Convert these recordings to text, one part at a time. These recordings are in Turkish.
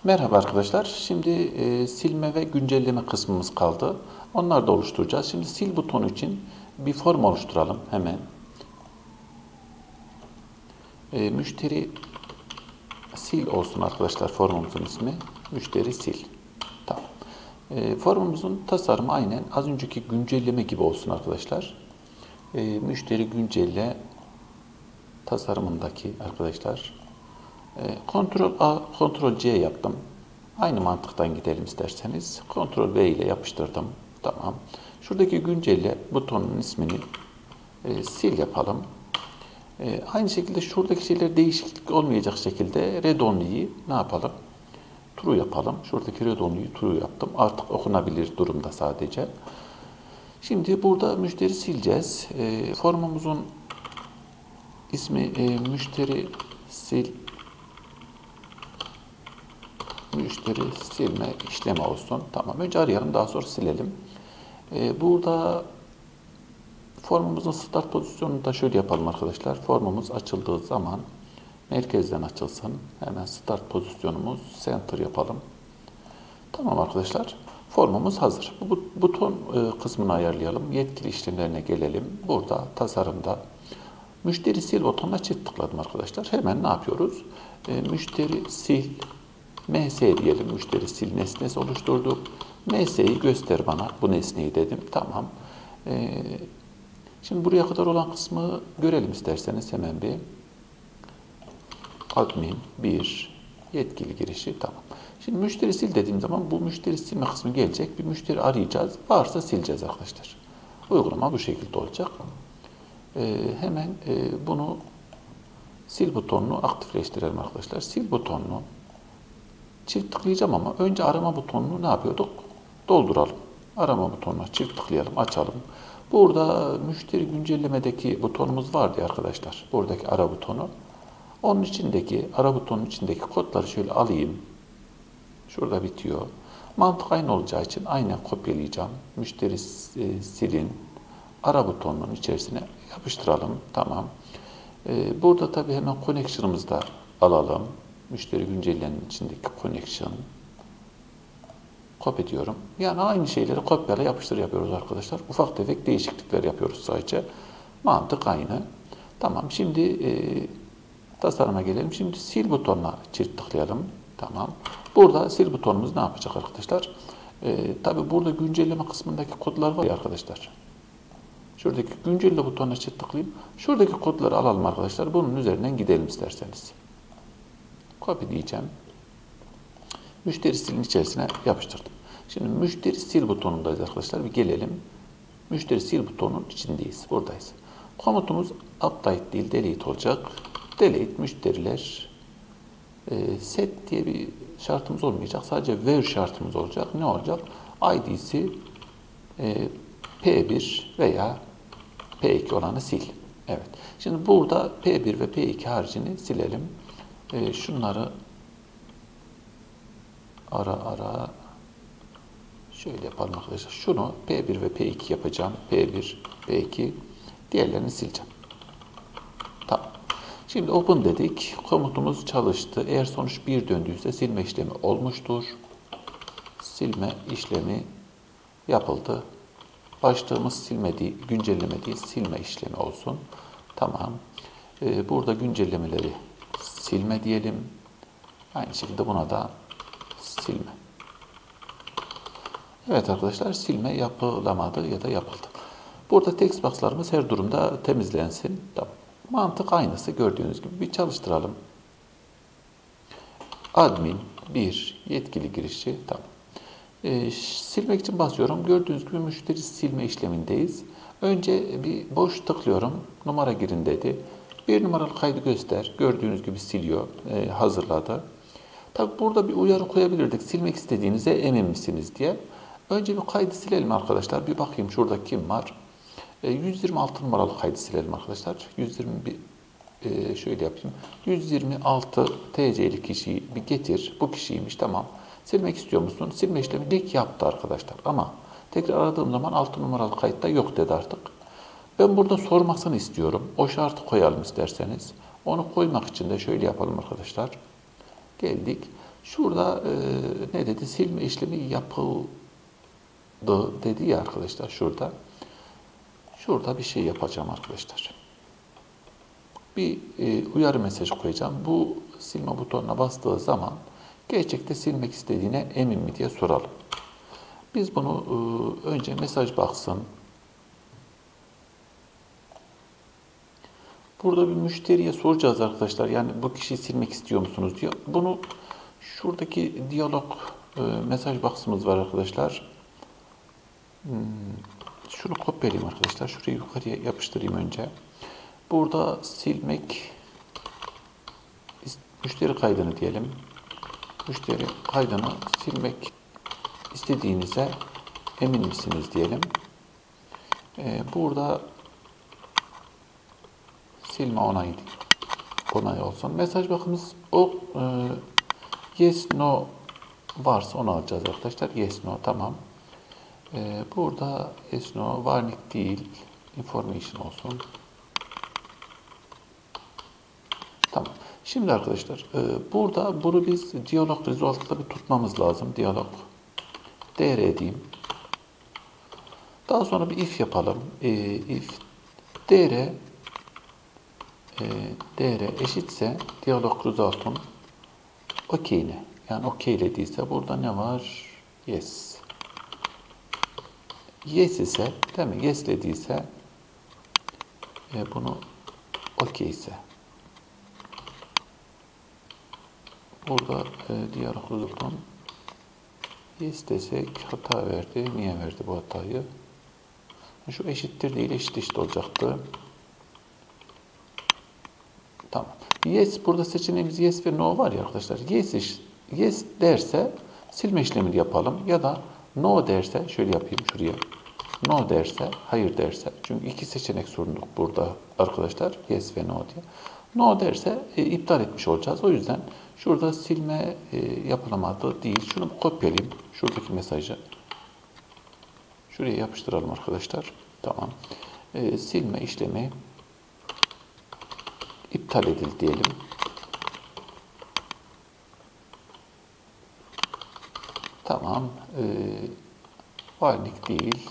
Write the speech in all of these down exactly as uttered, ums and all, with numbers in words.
Merhaba arkadaşlar. Şimdi e, silme ve güncelleme kısmımız kaldı. Onları da oluşturacağız. Şimdi sil butonu için bir form oluşturalım hemen. E, müşteri sil olsun arkadaşlar formumuzun ismi. Müşteri sil. Tamam. E, formumuzun tasarımı aynen az önceki güncelleme gibi olsun arkadaşlar. E, müşteri güncelle tasarımındaki arkadaşlar. Ctrl A, Ctrl C yaptım. Aynı mantıktan gidelim isterseniz. Ctrl V ile yapıştırdım. Tamam. Şuradaki güncelle butonun ismini e, sil yapalım. E, aynı şekilde şuradaki şeyler değişiklik olmayacak şekilde red only'yi ne yapalım? True yapalım. Şuradaki red only'yi true yaptım. Artık okunabilir durumda sadece. Şimdi burada müşteri sileceğiz. E, formumuzun ismi e, müşteri sil müşteri silme işlemi olsun. Tamam. Önce arayalım. Daha sonra silelim. Ee, burada formumuzun start pozisyonunu da şöyle yapalım arkadaşlar. Formumuz açıldığı zaman merkezden açılsın. Hemen start pozisyonumuz center yapalım. Tamam arkadaşlar. Formumuz hazır. Bu buton e, kısmını ayarlayalım. Yetkili işlemlerine gelelim. Burada tasarımda müşteri sil butonuna çift tıkladım arkadaşlar. Hemen ne yapıyoruz? E, müşteri sil M S diyelim. Müşteri sil nesnesi oluşturduk. M S'yi göster bana. Bu nesneyi dedim. Tamam. Ee, şimdi buraya kadar olan kısmı görelim isterseniz hemen bir. Admin bir yetkili girişi. Tamam. Şimdi müşteri sil dediğim zaman bu müşteri silme kısmı gelecek. Bir müşteri arayacağız. Varsa sileceğiz arkadaşlar. Uygulama bu şekilde olacak. Ee, hemen e, bunu sil butonunu aktifleştirelim arkadaşlar. Sil butonunu çift tıklayacağım ama önce arama butonunu ne yapıyorduk? Dolduralım. Arama butonuna çift tıklayalım, açalım. Burada müşteri güncellemedeki butonumuz vardı ya arkadaşlar. Buradaki ara butonu. Onun içindeki, ara butonun içindeki kodları şöyle alayım. Şurada bitiyor. Mantık aynı olacağı için aynen kopyalayacağım. Müşteri e, silin. Ara butonunun içerisine yapıştıralım. Tamam. Ee, burada tabii hemen connection'ımızı da alalım. Müşteri güncellemenin içindeki connection. Copy diyorum. Yani aynı şeyleri kopyala yapıştır yapıyoruz arkadaşlar. Ufak tefek değişiklikler yapıyoruz sadece. Mantık aynı. Tamam. Şimdi e, tasarıma gelelim. Şimdi sil butonuna çift tıklayalım. Tamam. Burada sil butonumuz ne yapacak arkadaşlar? E, tabii burada güncelleme kısmındaki kodlar var ya arkadaşlar. Şuradaki güncelle butonuna çift tıklayayım. Şuradaki kodları alalım arkadaşlar. Bunun üzerinden gidelim isterseniz. Copy diyeceğim. Müşteri silin içerisine yapıştırdım. Şimdi müşteri sil butonundayız arkadaşlar. Bir gelelim. Müşteri sil butonunun içindeyiz. Buradayız. Komutumuz update değil delete olacak. Delete müşteriler e, set diye bir şartımız olmayacak. Sadece where şartımız olacak. Ne olacak? I D'si e, P bir veya P iki olanı sil. Evet. Şimdi burada P bir ve P iki haricini silelim. E, şunları ara ara şöyle yapalım arkadaşlar. Şunu P bir ve P iki yapacağım. P bir, P iki. Diğerlerini sileceğim. Tamam. Şimdi open dedik. Komutumuz çalıştı. Eğer sonuç bir döndüyse silme işlemi olmuştur. Silme işlemi yapıldı. Başlığımız silme değil, güncelleme değil, silme işlemi olsun. Tamam. Ee, burada güncellemeleri silme diyelim. Aynı şekilde buna da silme. Evet arkadaşlar, silme yapılamadı ya da yapıldı. Burada text box'larımız her durumda temizlensin. Tamam. Mantık aynısı gördüğünüz gibi. Bir çalıştıralım. Admin bir yetkili girişi. Tamam. Ee, silmek için basıyorum. Gördüğünüz gibi müşteri silme işlemindeyiz. Önce bir boş tıklıyorum. Numara girin dedi. Bir numaralı kaydı göster. Gördüğünüz gibi siliyor. E, hazırladı. Tabi burada bir uyarı koyabilirdik. Silmek istediğinize emin misiniz diye. Önce bir kaydı silelim arkadaşlar. Bir bakayım şurada kim var. E, yüz yirmi altı numaralı kaydı silelim arkadaşlar. yüz yirmi bir e, şöyle yapayım. yüz yirmi altı T C'li kişiyi bir getir. Bu kişiymiş, tamam. Silmek istiyor musun? Silme işlemi ilk yaptı arkadaşlar. Ama tekrar aradığım zaman altı numaralı kayıtta yok dedi artık. Ben burada sormasını istiyorum. O şartı koyalım isterseniz. Onu koymak için de şöyle yapalım arkadaşlar. Geldik. Şurada e, ne dedi? Silme işlemi yapıldı dedi ya arkadaşlar şurada. Şurada bir şey yapacağım arkadaşlar. Bir e, uyarı mesajı koyacağım. Bu silme butonuna bastığı zaman gerçekte silmek istediğine emin mi diye soralım. Biz bunu e, önce mesaj baksın. Burada bir müşteriye soracağız arkadaşlar. Yani bu kişiyi silmek istiyor musunuz diyor. Bunu şuradaki diyalog e, mesaj box'ımız var arkadaşlar. Hmm, şunu kopyalayayım arkadaşlar. Şurayı yukarıya yapıştırayım önce. Burada silmek müşteri kaydını diyelim. Müşteri kaydını silmek istediğinize emin misiniz diyelim. Ee, burada silme onayı onay olsun. Mesaj bakımız o e, yes no varsa onu alacağız arkadaşlar. Yes no tamam. Ee, burada yes no warning değil information olsun. Tamam. Şimdi arkadaşlar e, burada bunu biz diyalog result'ta bir tutmamız lazım. Diyalog dr diyeyim. Daha sonra bir if yapalım. E, if dr e, dr eşitse diyalog result'un okey'ine. Yani okeylediyse burada ne var? Yes. Yes ise değil mi? Yes dediyse e, bunu okey ise burada e, diyalog result'un yes desek hata verdi. Niye verdi bu hatayı? Şu eşittir değil, eşit eşit olacaktı. Tamam. Yes, burada seçeneğimiz yes ve no var ya arkadaşlar. Yes, yes derse silme işlemini yapalım. Ya da no derse, şöyle yapayım şuraya. No derse, hayır derse. Çünkü iki seçenek sunduk burada arkadaşlar. Yes ve no diye. No derse e, iptal etmiş olacağız. O yüzden şurada silme e, yapılamadı değil. Şunu kopyalayayım. Şuradaki mesajı. Şuraya yapıştıralım arkadaşlar. Tamam. E, silme işlemi iptal edildi diyelim. Tamam. E, warning değil.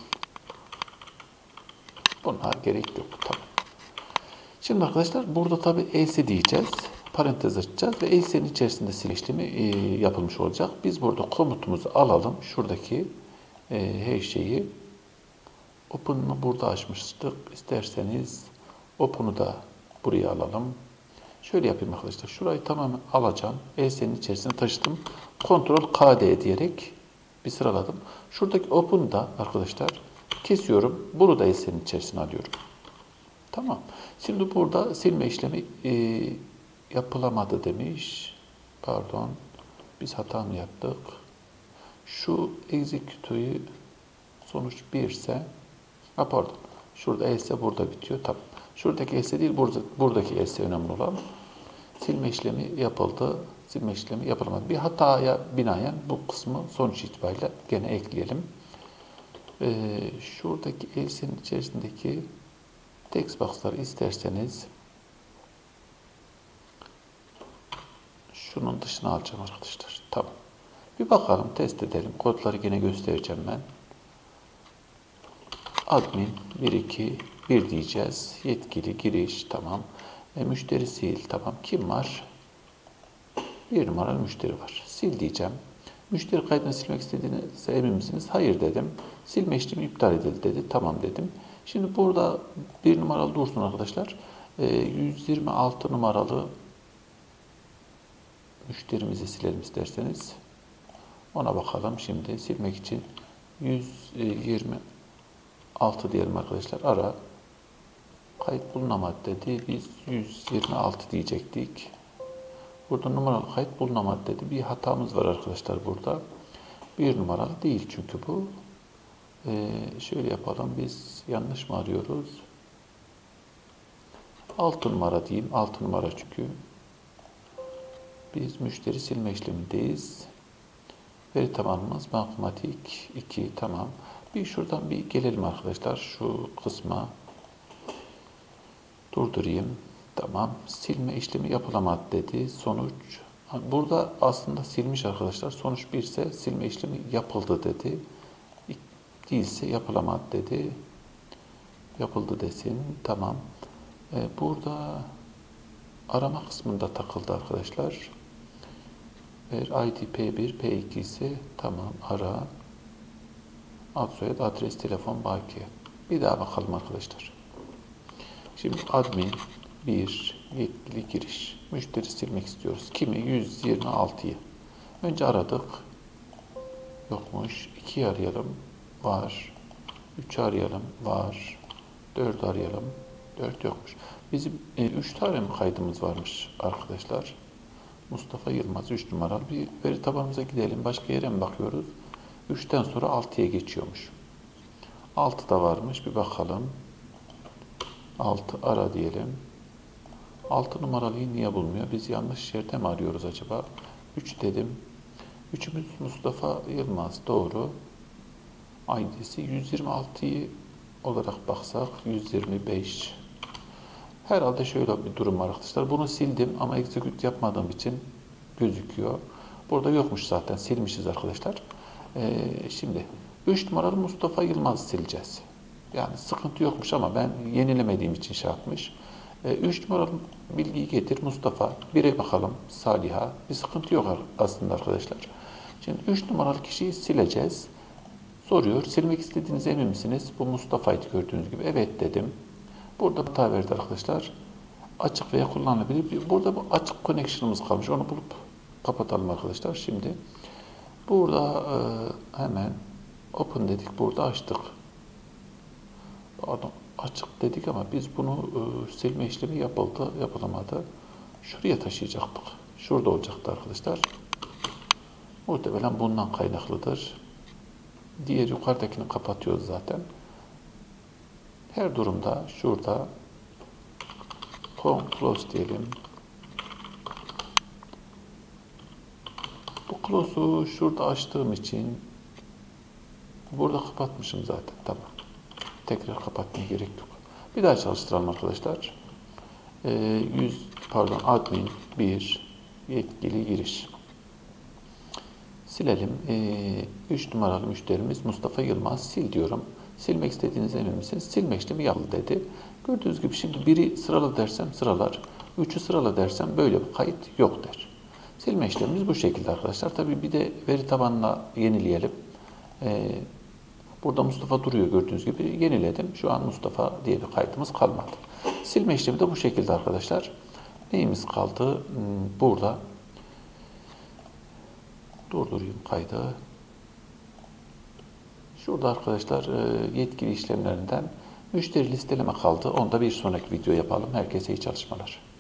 Bunlar gerek yok. Tamam. Şimdi arkadaşlar burada tabi else diyeceğiz. Parantez açacağız ve else'nin içerisinde silme işlemi e, yapılmış olacak. Biz burada komutumuzu alalım. Şuradaki e, her şeyi open'ı burada açmıştık. İsterseniz open'u da buraya alalım. Şöyle yapayım arkadaşlar. Şurayı tamamen alacağım. else'nin içerisine taşıdım. Ctrl K D diyerek bir sıraladım. Şuradaki open'u da arkadaşlar kesiyorum. Bunu da else'nin içerisine alıyorum. Tamam. Şimdi burada silme işlemi e, yapılamadı demiş. Pardon. Biz hata mı yaptık? Şu execute'yu sonuç bir ise ha pardon. Şurada else burada bitiyor. Tamam. Şuradaki else değil, burada, buradaki else önemli olan. Silme işlemi yapıldı. Silme işlemi yapılamadı. Bir hataya binaen bu kısmı sonuç itibariyle gene ekleyelim. Ee, şuradaki else'nin içerisindeki text box'ları isterseniz şunun dışına alacağım arkadaşlar. Tamam. Bir bakalım, test edelim. Kodları yine göstereceğim ben. Admin bir iki bir diyeceğiz. Yetkili giriş tamam. E, müşteri sil tamam. Kim var? Bir numaralı müşteri var. Sil diyeceğim. Müşteri kaydını silmek istediğinize emin misiniz? Hayır dedim. Silme işlemi iptal edildi dedi. Tamam dedim. Şimdi burada bir numaralı dursun arkadaşlar. E, yüz yirmi altı numaralı müşterimizi silelim isterseniz. Ona bakalım şimdi. Silmek için yüz yirmi altı diyelim arkadaşlar. Ara. Kayıt bulunamadı dedi. Biz yüz yirmi altı diyecektik. Burada numaralı kayıt bulunamadı dedi. Bir hatamız var arkadaşlar burada. Bir numaralı değil çünkü bu. Ee, şöyle yapalım. Biz yanlış mı arıyoruz? altı numara diyeyim. altı numara çünkü. Biz müşteri silme işlemindeyiz. Veri tabanımız bankamatik iki. Tamam. Bir şuradan bir gelelim arkadaşlar. Şu kısma durdurayım. Tamam. Silme işlemi yapılamadı dedi. Sonuç Burada aslında silmiş arkadaşlar. Sonuç bir ise silme işlemi yapıldı dedi. Değilse yapılamadı dedi. Yapıldı desin. Tamam. Ee, burada arama kısmında takıldı arkadaşlar. Eğer I D P bir, P iki ise tamam ara. Ad soyad, adres, telefon, bakiye. Bir daha bakalım arkadaşlar. Şimdi admin bir yetkili giriş. Müşteri silmek istiyoruz. Kimi? yüz yirmi altıyı. Önce aradık. Yokmuş. ikiyi arayalım. Var. üçü arayalım. Var. dördü arayalım. dört yokmuş. Bizim üç tane mi kaydımız varmış arkadaşlar? Mustafa Yılmaz üç numaralı. Bir veri tabanımıza gidelim. Başka yere mi bakıyoruz? üçten sonra altıya geçiyormuş. altı da varmış. Bir bakalım. altı ara diyelim. altı numaralıyı niye bulmuyor? Biz yanlış yerde mi arıyoruz acaba? üç dedim. üçümüz Mustafa Yılmaz. Doğru. I D'si yüz yirmi altıyı olarak baksak yüz yirmi beş. Herhalde şöyle bir durum var arkadaşlar. Bunu sildim ama execute yapmadığım için gözüküyor. Burada yokmuş zaten. Silmişiz arkadaşlar. Ee, şimdi üç numaralı Mustafa Yılmaz sileceğiz. Yani sıkıntı yokmuş ama ben yenilemediğim için şey yapmış. Ee, üç numaralı bilgiyi getir Mustafa. bire bakalım Saliha. Bir sıkıntı yok aslında arkadaşlar. Şimdi üç numaralı kişiyi sileceğiz. Soruyor. Silmek istediğiniz emin misiniz? Bu Mustafa'ydı gördüğünüz gibi. Evet dedim. Burada hata verdi arkadaşlar. Açık veya kullanılabilir. Burada bu açık connection'ımız kalmış. Onu bulup kapatalım arkadaşlar. Şimdi burada e, hemen open dedik. Burada açtık. Pardon, açık dedik ama biz bunu e, silme işlemi yapıldı, yapılamadı. Şuraya taşıyacaktık. Şurada olacaktı arkadaşlar. Muhtemelen bundan kaynaklıdır. Diğer yukarıdakini kapatıyoruz zaten. Her durumda şurada close diyelim. Bu close'u şurada açtığım için burada kapatmışım zaten. Tamam. Tekrar kapatmaya gerek yok. Bir daha çalıştıralım arkadaşlar. Ee, yüz pardon admin bir yetkili giriş. Silelim. Ee, üç numaralı müşterimiz Mustafa Yılmaz. Sil diyorum. Silmek istediğiniz emin misiniz? Silme işlemi yapıldı dedi. Gördüğünüz gibi şimdi biri sırala dersem sıralar. üçü sırala dersem böyle bir kayıt yok der. Silme işlemimiz bu şekilde arkadaşlar. Tabii bir de veri tabanına yenileyelim. Ee, burada Mustafa duruyor gördüğünüz gibi. Yeniledim. Şu an Mustafa diye bir kaydımız kalmadı. Silme işlemi de bu şekilde arkadaşlar. Neyimiz kaldı? Hmm, burada durdurayım kaydı. Şurada arkadaşlar yetkili işlemlerinden müşteri listeleme kaldı. Onu da bir sonraki video yapalım. Herkese iyi çalışmalar.